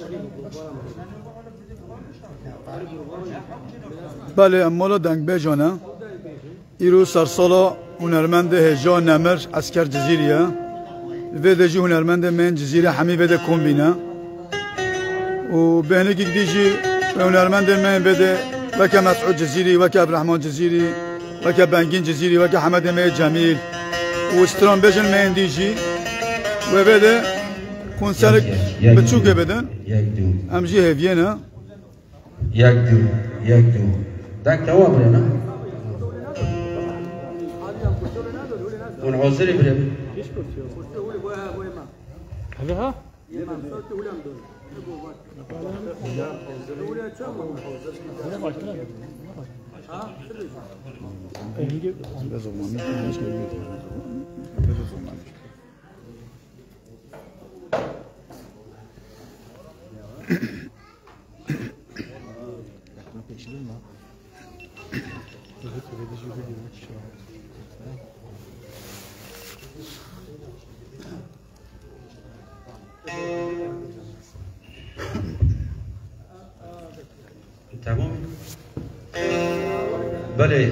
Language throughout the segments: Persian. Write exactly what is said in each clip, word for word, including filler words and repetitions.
بله امالا دنگ بجانه ایرو سرسالا هنرمند هجا نمر اسکر جزیریه ویده جی هنرمند من جزیره همی ویده کمبینه و بهنه که دیجی هنرمند من بده وکه مسعود جزیری وکه عبدالرحمن جزیری وکه بنگین جزیری وکه حمد می جمیل و استران بجن من دیجی و بده کنسر بچوکه بدن امجی هفیه نه یک دو یک دو دنگ تمام بره نه اون حاضری بره ها تمام بله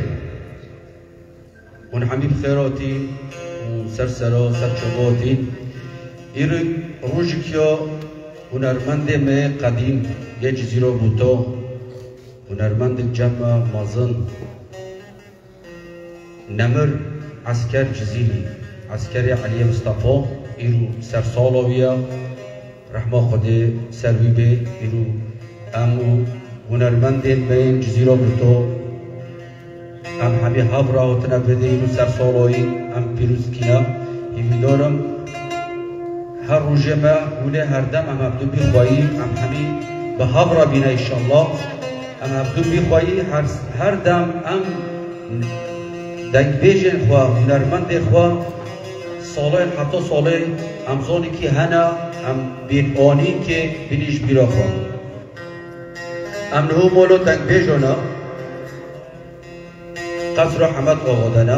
اون حمید خیراتی و سرسرا سرچوباتی ایره روژکیا هنرمند می قدیم یه جزیره بوتا هنرمند جمع مازن نمر عسكر جزيري عسكري علي مصطفى إيرو سرسالوية رحمة خدي سروي بي إيرو أمو هنرمندين بين جزيرة بوتو أم حمي هابرا وتنبدي إيرو سرسالوي أم بيروز كينا يفيدورم هر روجه ما هونه هر دم أم عبدو بخواهي أم حمي بهابرا بينا إن شاء الله أم عبدو بخواهي هر, هر دم أم دنگ بیجن خواه هنرمند خواه سالین حتی سالین امزانی که هنه ام بین آنی که بینیش بیرا خواه ام نهو مولو دنگ بیجانا قصر حمد آغادانا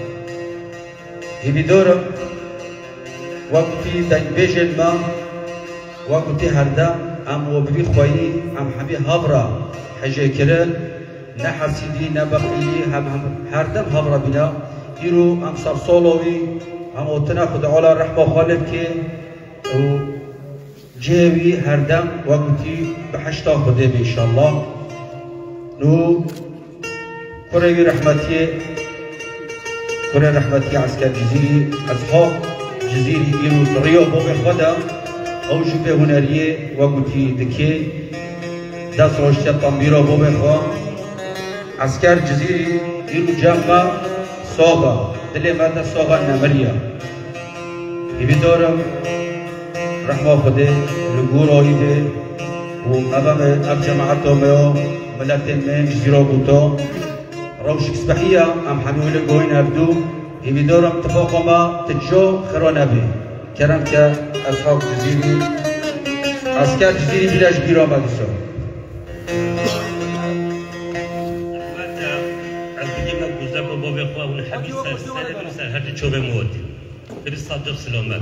همی دارم وقتی دنگ بیجن ما وقتی هر دم ام و ببی خواهی ام حمی هبرا حجه کرل نه حسیدی نه بخیلی هم هم هر دم هم را بینا ایرو هم سرسالوی هم اتنا خدا علا رحمه خالد که و جهوی هر دم وقتی به حشتا خدا بی انشاءالله نو کره رحمتی کره رحمتی عسکر جزیری اصحاب جزیری ایرو ریو بوم خدا او جبه هنریه وقتی دکی دست روشتی تنبیرا بوم خدا عسكر جزيري إيرو جامع صوبة دلي ماتا صوبة نمريا يبدورم رحمة خده لغور آيده ومبام أب جماعته ميو ملتين من جزيرة بوتو روش كسبحية أم حميولي قوين أبدو يبدورم تفاقه ما تجو خرا نبي كرم كأصحاب جزيري عسكر جزيري بلاش بيرا مدسو بابا خواه اون حبیب سر سر بر سر هر چوبه مود بر صادق سلامت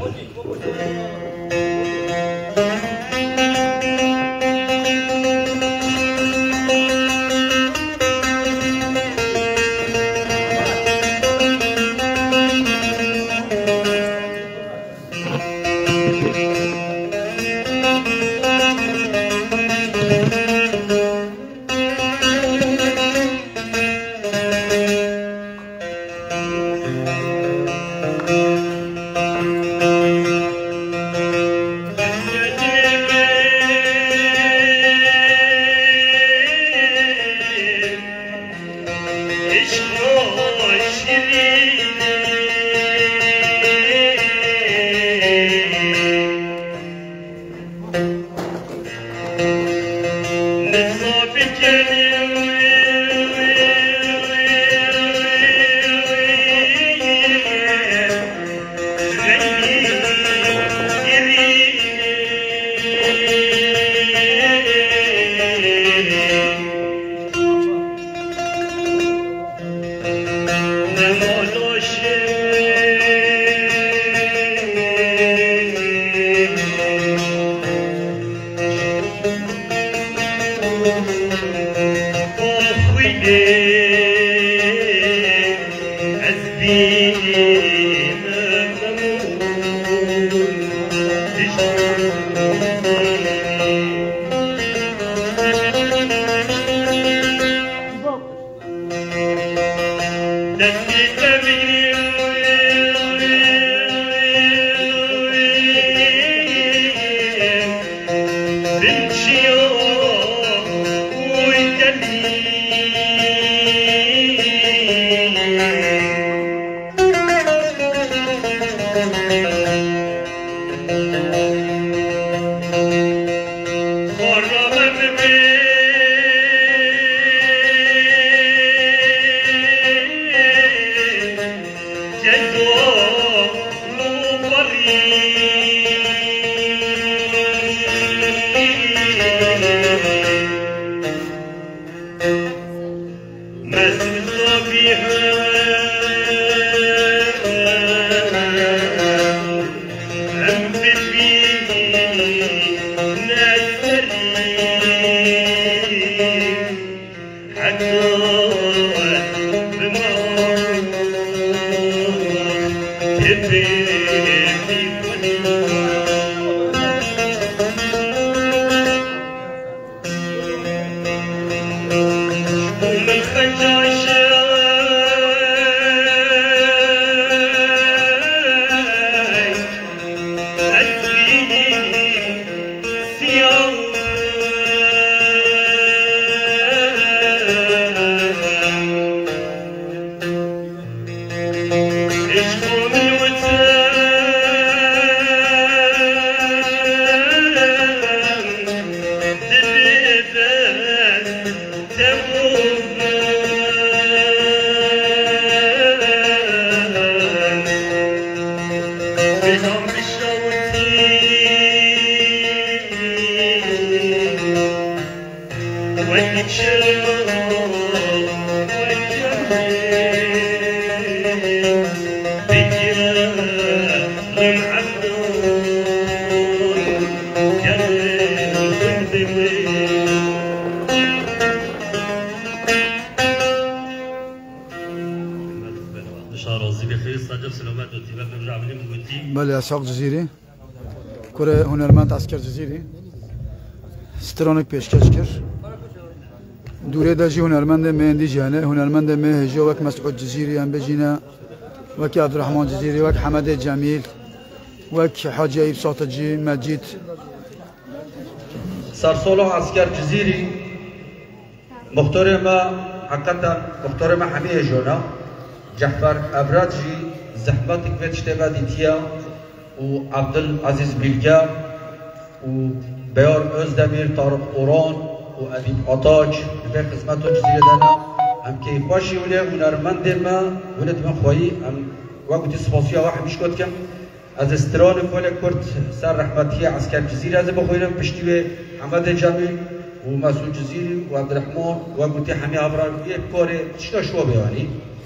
بله اسحاق جزیری کره هنرمند اسکر جزیری سترانک پیشکش کرد دوره داجی هنرمند مهندی جانه هنرمند مهجا وک مسعود جزیری هم بجینا وک عبدالرحمن جزیری وک حمد جمیل وک حاجی ایب ساتجی مجید سرسولو اسکر جزیری مختار ما حقیقتا مختار ما حمیه جونا جعفر ابراجی زحمت كبير اشتباه ديتيا وعبد العزيز بيلجا وبيار أزدمير طارق أوران وأديب عطاج في خدمته جزيرة دانا هم كيف باشي ولا هنرمند ما ولد من خوي هم وقت سباسيا واحد مش كنت كم از استران ولا كرت سر رحمتي عسكر جزيرة از بخوينا بشتوي حمد جميل ومسعود جزيري وعبد الرحمن وقت حمي عبران يكوري شنو شو بيواني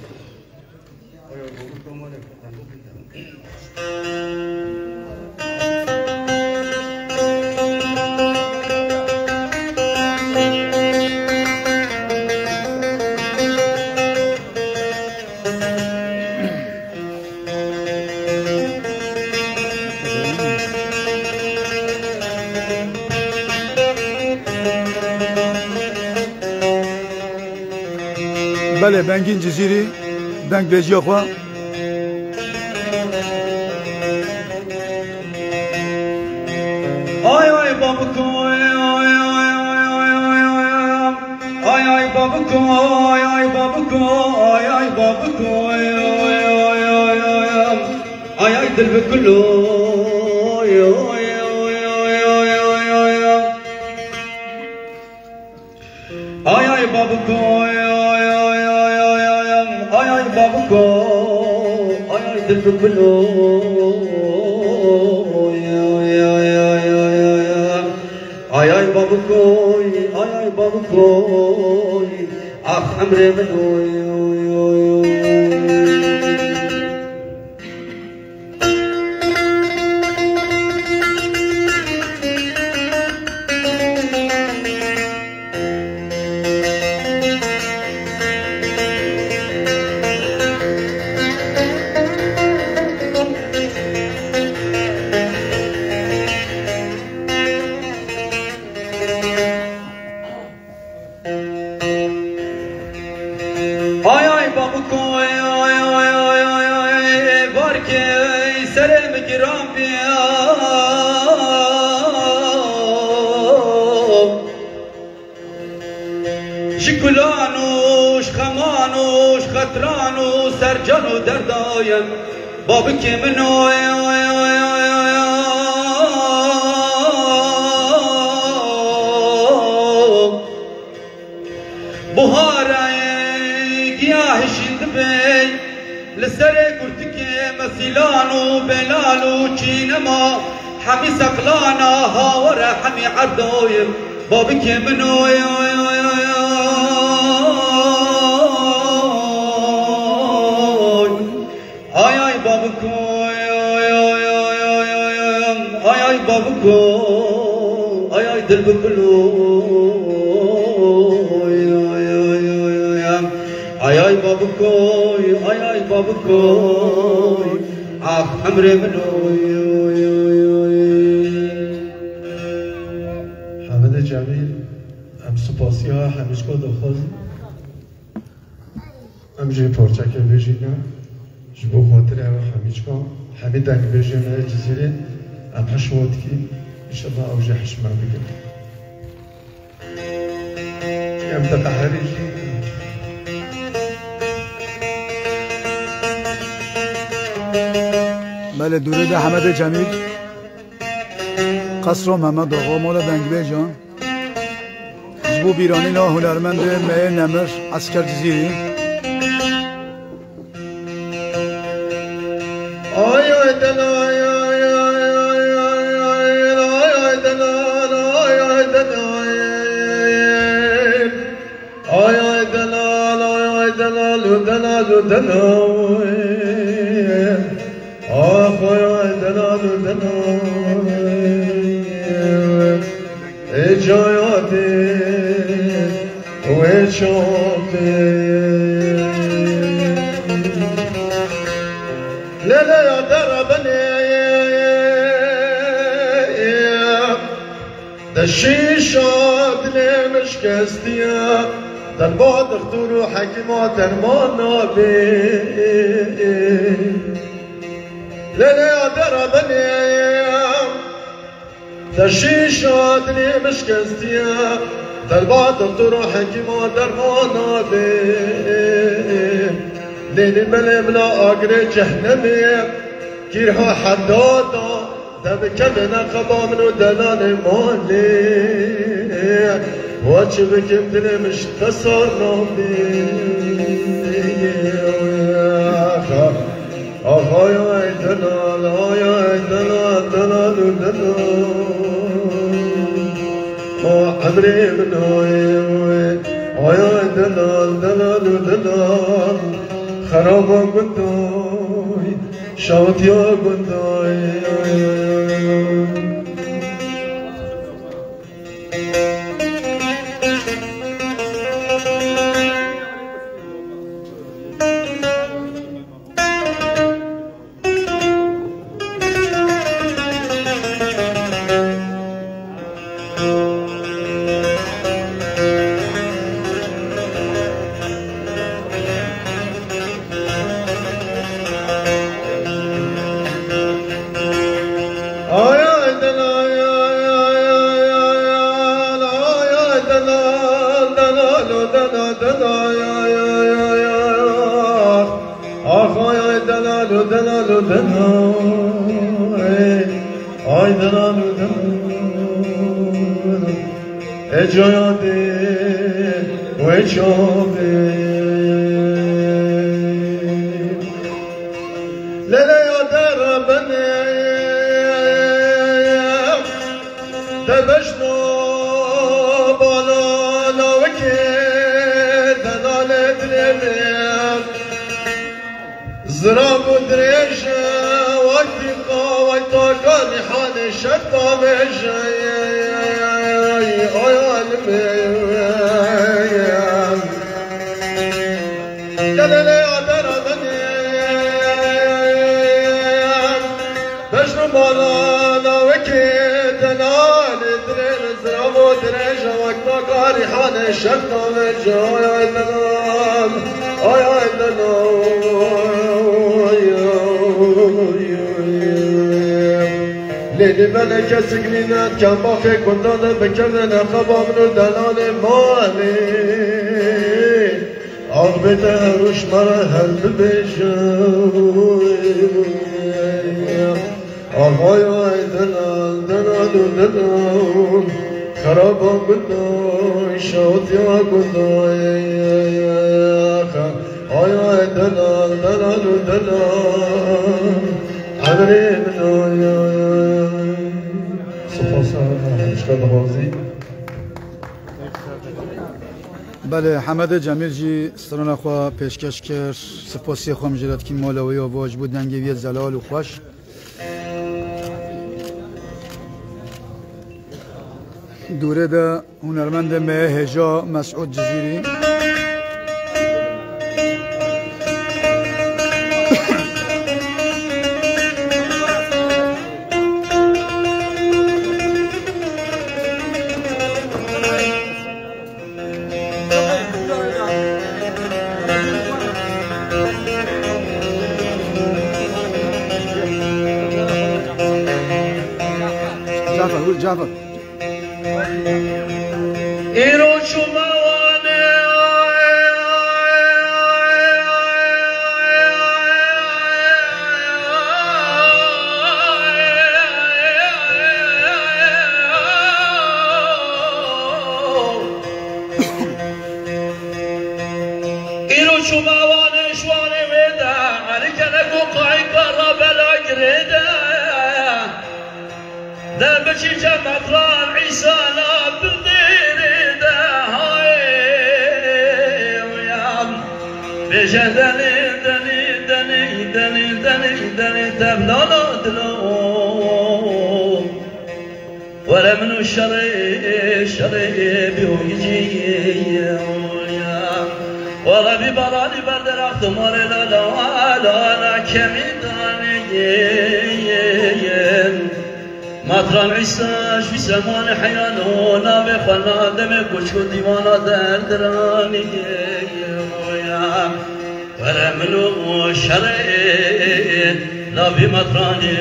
بله بنگین جزیری دنگ بیجی آخوا آی آی بابکو آی آی آی آی آی بابکو آی آی بابکو آی آی بابکو آی آی آی آی آی آی آی دل بکلو آی آی آی آی آی آی آی آی آی بابکو آی آی آی آی آی آی بابکو آی آی دل بکلو آی آی بابکوی آی آی بابکوی آخ امر منوی شکلانوش خمانوش خطرانو سرجانو دردایم بابک منو بهاره گیاه شند بی لسر کرتک مسیلانو بلالو چینما حمی سقلانا هاور حمی عردایم بابک منو آی آی بابکو آی آی آی آی آی بابکو آی آی دل بکلو آی آی آی آی آی بابکو آی آی بابکو آخ امر منو جه پارچه که بجینا جبو خاطر او حمیچکا همه دنگ بجینا جزیره ام هشوات کی انشالله او جه حشمه بگم ام تقهری جی بله درود حمد جمیل قصر محمد آقا مولا دنگبه جان جبو بیرانی نا هنرمند مه نمر عسکر جزیری آی آی دل آی آی آی آی آی آی دل آی آی دل آی آی دل آی آی دل دل دل آخ آی دل دل ای جایاتی و شاقی لا يا دربني الشيشات لي مش كاستيا دربات اختورو حكيمات درمانا بي لا لا يا دربني الشيشات لي مش كاستيا دربات اختورو حكيمات درمانا بي ليلي ملي ملا اقري جهنمي كيرها حدادا دبكبنا قبا منو دلال مالي واتش بكم دلي مش تصرنا بي آخا يا دلال يا دلال دلال دلال ما عمري منو يا دلال دلال دلال خرابا قنداي شاوت يا قنداي ليلي ملكة سكنينات كان باقي كندان بكرنا خبا منو دلال مالي عقبتها روش مرة هل ببيشوي آقايا دلال دلال دلال خرابا قنداي شوت يا قنداي آقايا دلال دلال دلال عمري منو يا بله حمد جمیل جی سران خوا پیشکش کرد سپاسی خوا مجرد که مالوی آواج بود دنگوی زلال و خوش دوره ده هنرمند مه هجا مسعود جزیری جعفر قول جعفر إيرو شماواني إيرو شماواني شواني ويدا عليك لكو قاعي قرب الأجريدا ده بشي جمطران عيسى لا بديري ده هاي ويام بجدني دني دني دني دني دني تبلونو دلو ولا منو الشري شري بيو يجي ويام ولا ببراني بردر اختمار لا لا لا لا كمي داني مطران عيساش في سمان حيانو نابي خلنا دمك وشكو ديوانا دردراني يا ولا منو شرعي لا بمطراني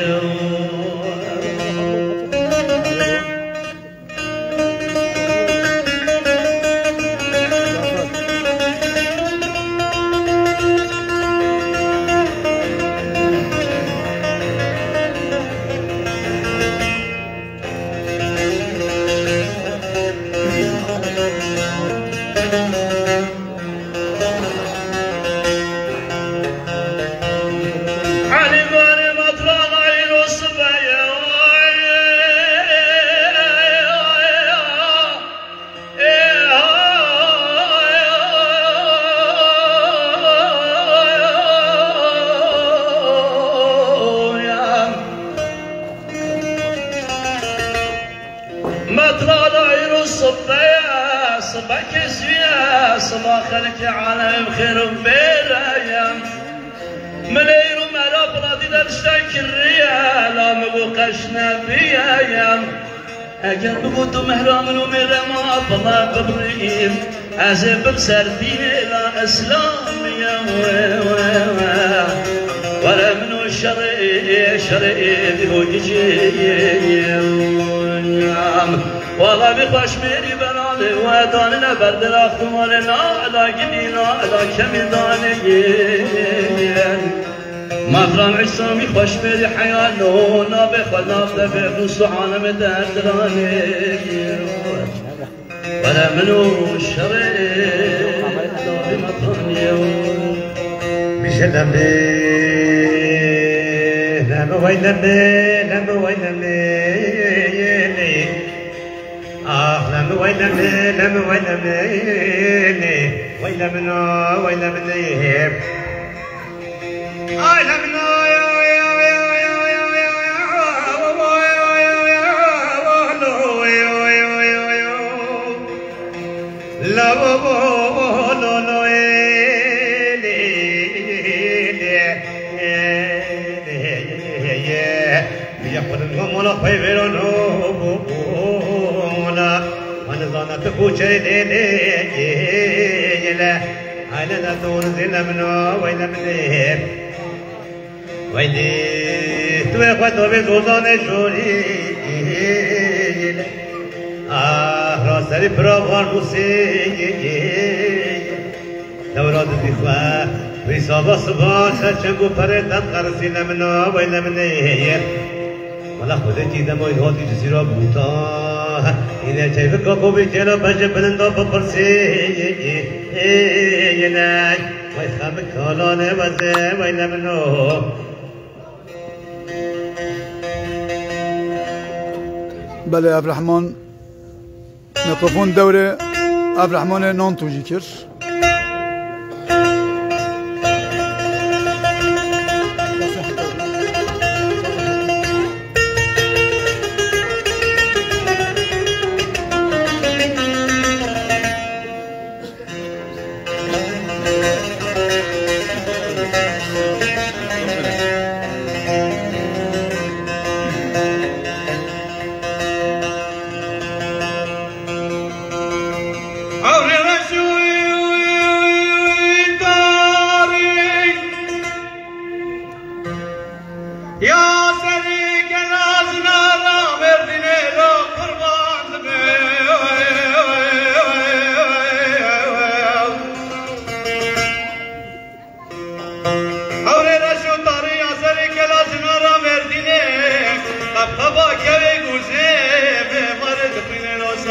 خلك عالم خير وبيرايام ملير ومرا بلادي درشتك الريال مبوقشنا بيايام اگر بقوتو محرام وميرا ما بلا ببريم عزب بسردين الى اسلام يا ولا منو الشرعي شرعي بهو يجي والله بخوش ميري برالي وداننا بردر اختمالنا على قدينا على كمداني مطران عصامي خوش ميري حيانو نابي خلاف دفع نصحانا مدردراني ولا منو الشرعي بمطراني بشلمي لما ويلمي لما ويلمي آه لما ويلمي لما ويلمي ويلمنا ويلمني آه لمنا يا يا يا يا يا يا لا بابا لا لا يقول لهم ولا خيرون ولا وانا ظنت بوجه لا انا لا تنزل منه ولا منه ويلي توي خدو بزودان جوري آه راسري براغار موسيقى دورات بخوا ويصابا صبا شنگو پرتن قرصي لمنا ويلا منه ولا خودتي دموي هاتي جزيرة بوتا إذا شايفك أخو بيجيلا بجي بلندا ببرسي يناي ويخامك هالاني وزي ويلا منه بله عبد الرحمن میکروفون دوره عبد الرحمن نان توجی کرد Oh,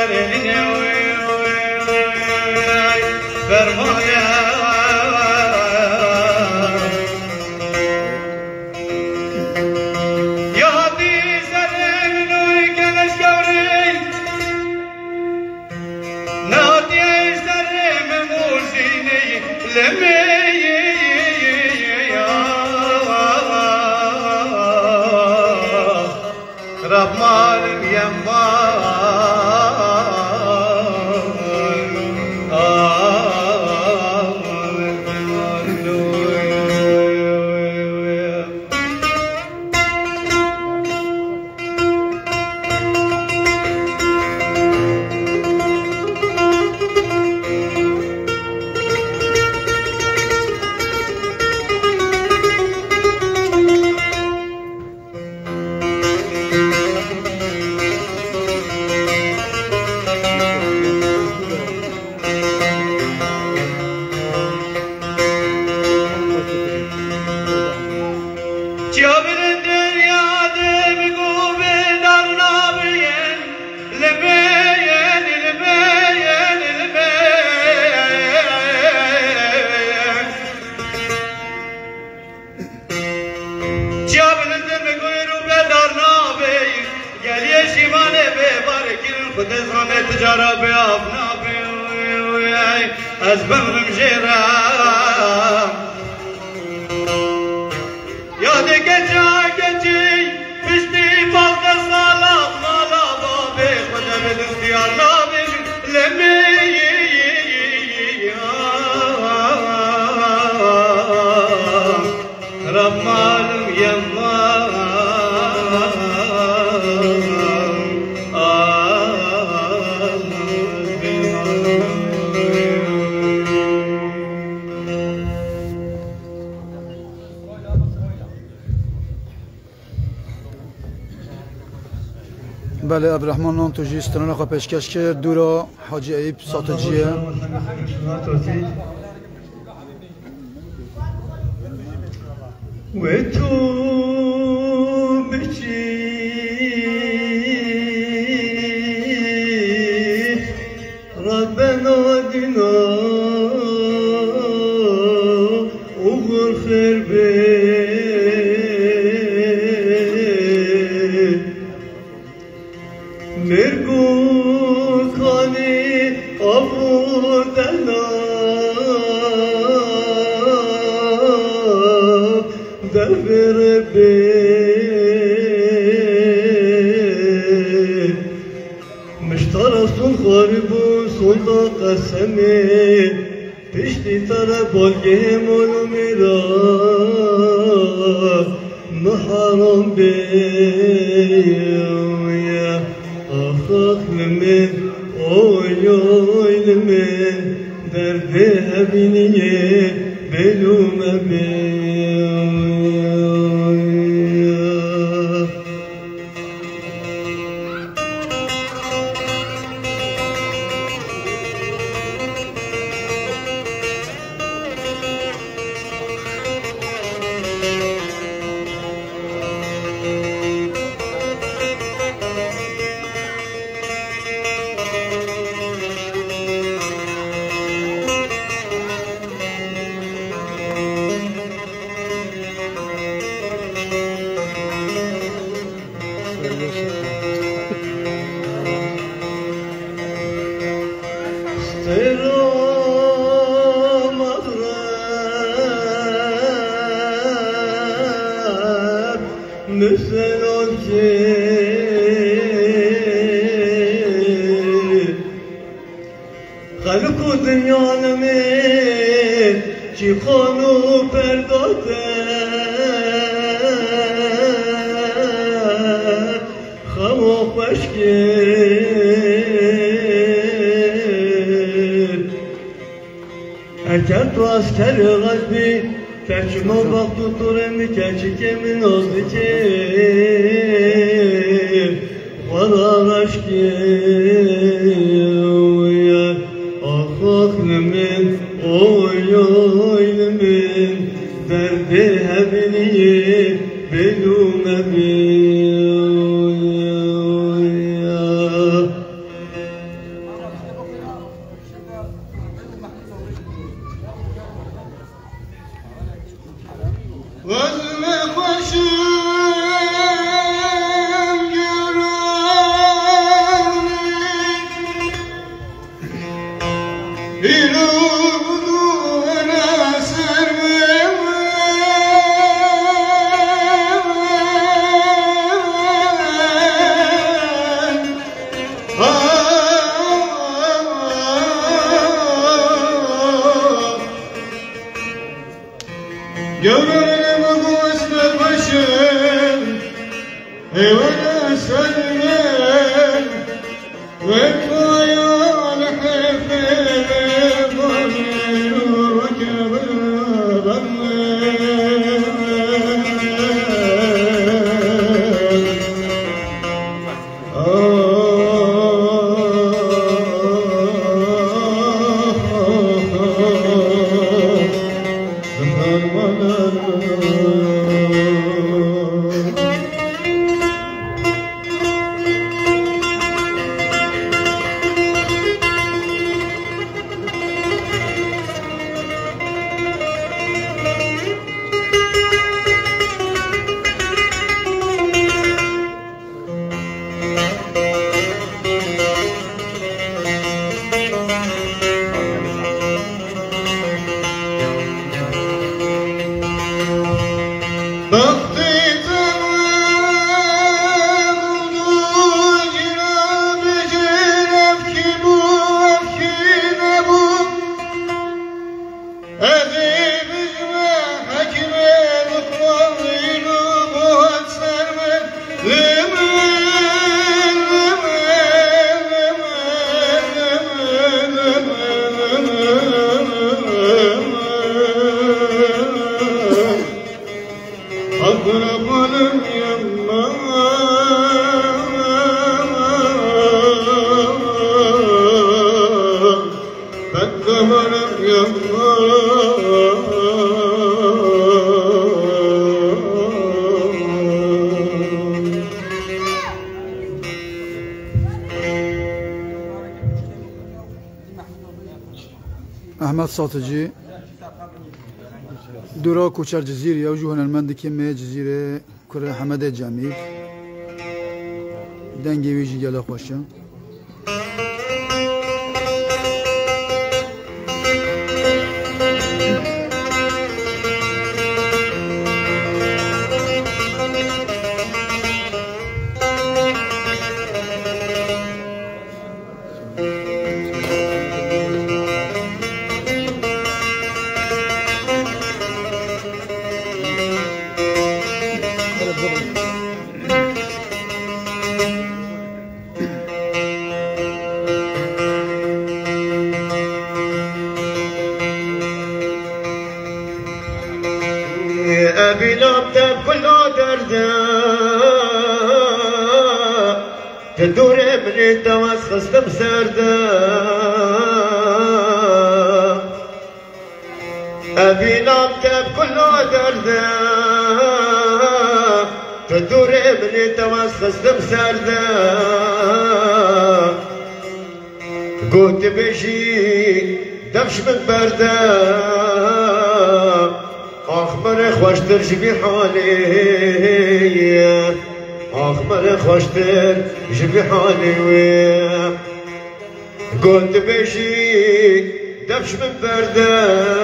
بله عبدالرحمن نام تو جیستان خواهد پیشکش کرد دورا حاجی ایب ساتجیه و تو بچی ربنا دینا اوغل خیر بی مرگو کانی آبو دلا دبر بی مشترستون خاربون سلطا قسمی پشتی تر بالگه مولو میرا محرم بی من اوی اوی من درد هبینیه بلوم بی خلق دنیا में چی خانو پرداده خما خوش کرد اگر تو از کل غزبی کچی ما وقت تو توره می کچی که می نازده که خدا رش کرد آخاک من اوی اوی من درد هبینیه بدون بی احمد ساتجی دورا کوچر جزیره و جو هنرمند که جزیره کره حمد جمیل دنگی ویجی گله خوشه أبي لابتب كل درده تدور من الدواس خصت بسرده أبي لابتب كل درده تدور من الدواس خصت بسرده قلت بشي دفش من برده آخمر خوشتر جبی حالی آخمر خوشتر جبی حالی گند بشی دفش من برده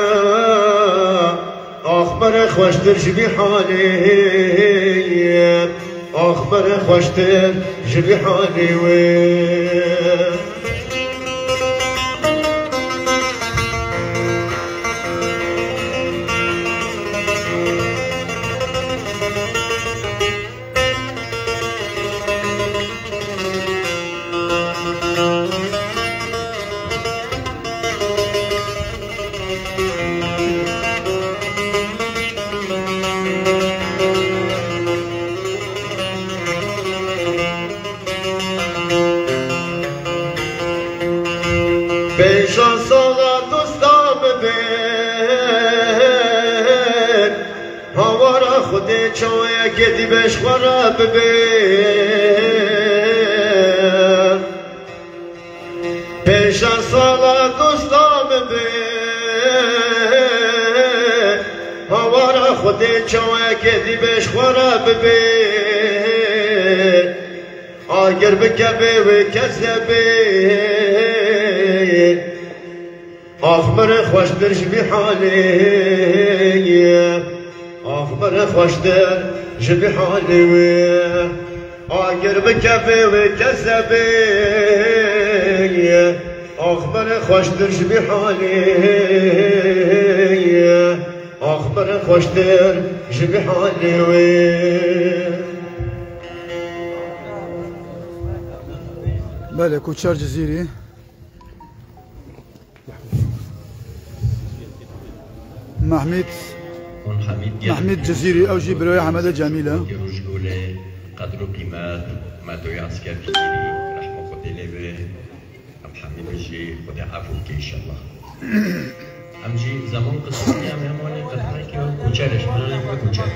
آخمر خوشتر جبی حالی آخمر خوشتر جبی حالی بشان سالا دوستا ببین هوارا خود چاویا گدی بش خورا ببین بشان سالا دوستا ببین هوارا خود چاویا گدی بش خورا ببین آگر بکبه و کسبه آخمر خوشتر جبی حالی آخمر خوشتر جبی حالی آگر بکبه و کسبه آخمر خوشتر جبی حالی آخمر خوشتر جبی حالی بله کوچر جزیری محمد محمد جزيري أو جي بروي حمادة جميلة قدر قيمات ما دوي عسكر جزيري رحمة خدي لبه أم حميد بجي خدي عفوك إن شاء الله أم جي زمان قصتي أم هماني قدمي كيو كوچرش مناني كيو كوچر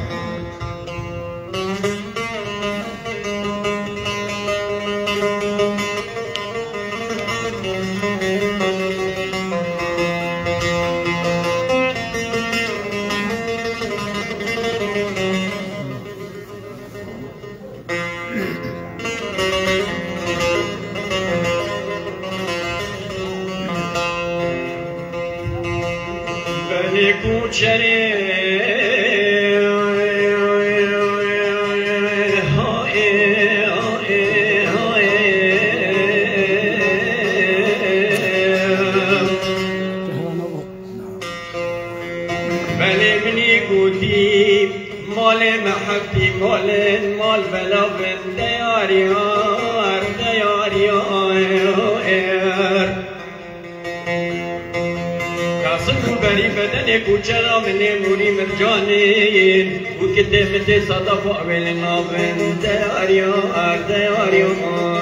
كوچرا من موري مرجانين وقدمتي صدف قبل النابن داريار داريار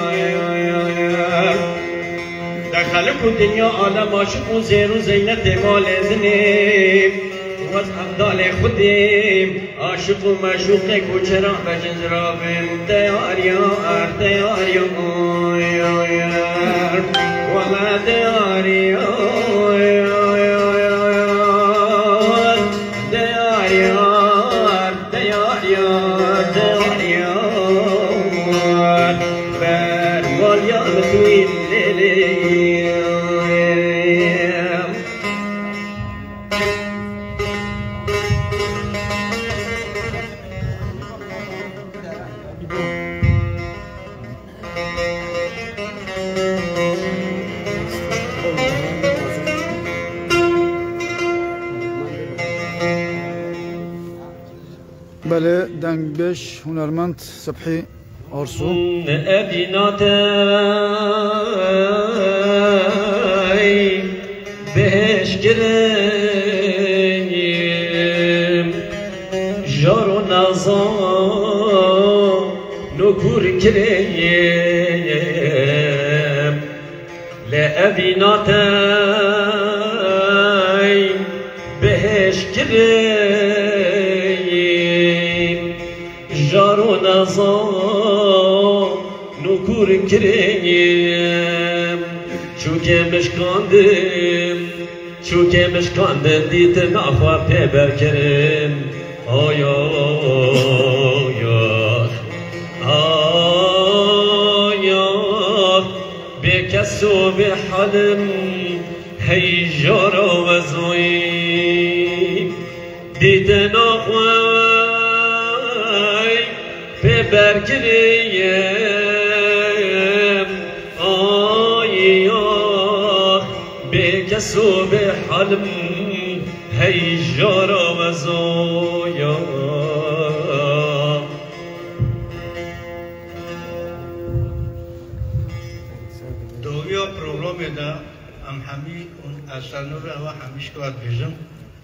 دخلكوا الدنيا عالم عاشق وزير وزينة مال زنيم واسحب دالي خديم عاشق ومعشوق كوچرا بجنزرا بن داريار داريار وما داريار بله دنگ بش هنرمند صبحی آرسو ابیناتای بهش گریم جارو نازان نکور کریم لابیناتای بهش گریم جارو نازان نکور کریم چوکه مشکاندم چوکه مشکاندم دیتم افا پیبر کریم آیا آیا آیا به کسو به حالم هی جارو وزوی دیتن آخوای پیبر کریم آیا به کسو به حالم هی جارو وزوی دویا پروگرام دا ام همی اون اصلا رو همیش کات بیزم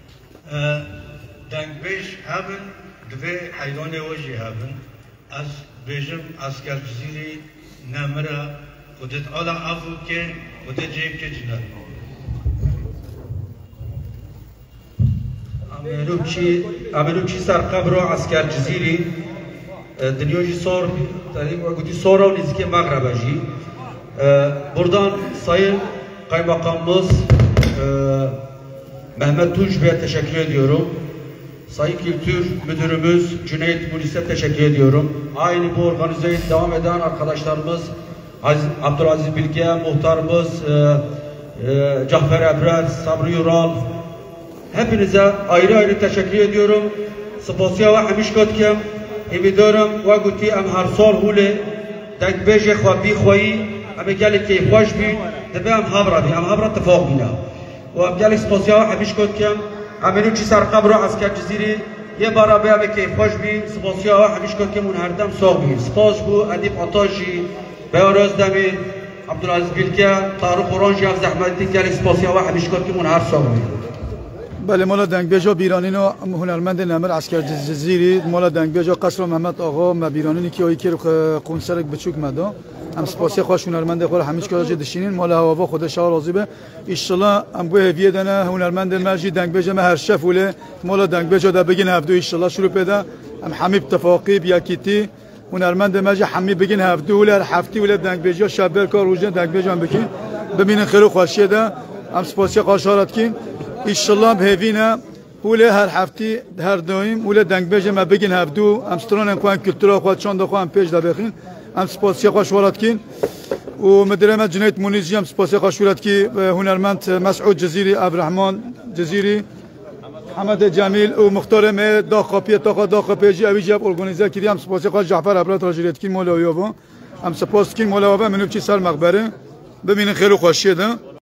دنگ بیش هبن دوی حیوان وجی هبن از بیزم اسکر جزیری نمره خودت آلا عفو که خودت جیب که جنر امروچی امروچی سر قبر عسكر جزيري دنيوجي صور تقريبا قلتي صورة ونزكي مغرب جي buradan Sayın Kaymakamımız Mehmet Tunç Bey'e teşekkür ediyorum. Sayın Kültür Müdürümüz Cüneyt Mulis'e teşekkür ediyorum. Aynı bu organizeyi devam eden arkadaşlarımız Aziz, Abdülaziz Bilge, muhtarımız e, e, Cafer Ebret, Sabri Yural, hepinize ayrı ayrı teşekkür ediyorum. Spasiya ve hemiş kotkem emidiyorum ve guti em her sal hule denk beje xwabi xwayi em gelek ki xoş bi debe em habra bi em habra tefaq bina ve em gelek spasiya ve hemiş kotkem eminu çi ser qabro asker ciziri ye bara be em ki xoş bi spasiya ve hemiş kotkem un her dem sağ bi spas bu edip ataji Beyoğlu Özdemir عبدالعزیز بیلکه طارق اورانجی از زحمتی که اسپاسیا و حمیشکات که من هر سامی بله مالا دنگ بیجا بیرانین و هنرمند نمر عسکر جزیری مالا دنگ بیجا قصر محمد آقا ما بیرانینی که اویکر قونسرک بچوک مدا ام سپاسی خوش هنرمند خور همیش کلاج دشینین مالا هوا خودش راضی به ان شاء الله ام بو هدیه دنا هنرمند مرجی دنگ بیجا ما هر شف وله مالا دنگ بیجا دا بگین هفدو ان شاء الله شروع پیدا ام حمید تفاقی بیاکیتی هنرمند مرجی حمی بگین هفدو ولا هفتی ولا دنگ بیجا شب کار روزن دنگ بیجا بکین ببینن خیر و خوشیه دا ام سپاسی قاشارت کین ان شاء الله بهوینا ولا هر هفتی هر دویم ولا دنگ بیجا ما بگین هفدو ام سترون کوان کلتورا خود چند خو ام پیش دا بخین ام سپاسی خوش ورد کین و مدرمه جنایت مونیزی ام سپاسی خوش ورد کی هنرمند مسعود جزیری عبدالرحمن جزیری حمد جمیل و مختار مه دا خاپی تا دا خاپیجی اوی جاب ارگانیزه کردیم سپاسی خوش جعفر ابرات راجریت کی مولا یابا ام سپاس کی مولا یابا منو چی سر مقبره ببینین خیر و خوشیه ده